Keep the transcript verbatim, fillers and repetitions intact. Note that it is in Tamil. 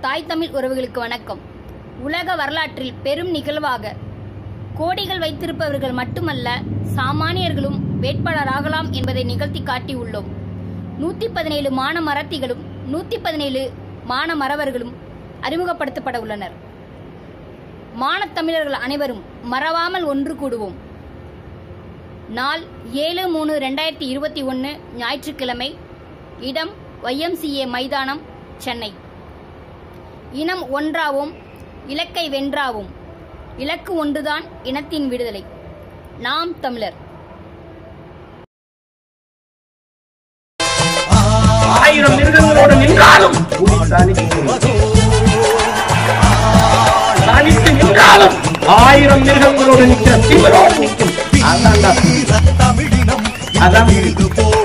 தாய் தமிழ் உறவுகளுக்கு வணக்கம். உலக வரலாற்றில் பெரும் நிகழ்வாக கோடிகள் வைத்திருப்பவர்கள் மட்டுமல்ல, சாமானியர்களும் வேட்பாளராகலாம் என்பதை நிகழ்த்தி காட்டியுள்ளோம். நூத்தி பதினேழு மான மரத்திகளும் நூத்தி பதினேழு மான மறவர்களும் அறிமுகப்படுத்தப்பட உள்ளனர். மானத்தமிழர்கள் அனைவரும் மறவாமல் ஒன்று கூடுவோம். நாள் ஏழு மூணு ரெண்டாயிரத்தி இருபத்தி ஒன்று ஞாயிற்றுக்கிழமை. இடம் ஒய் எம் சி ஏ மைதானம், சென்னை. இனம் ஒன்றாவோம், இலக்கை வென்றாவோம். இலக்கு ஒன்றுதான், இனத்தின் விடுதலை. நாம் தமிழர். ஆயிரம் மிருகங்களோடு நின்றாலும் தனித்து நின்றாலும் ஆயிரம் மிருகங்களோடு நிற்கிற தீவிரோடு நிற்கும். அதான்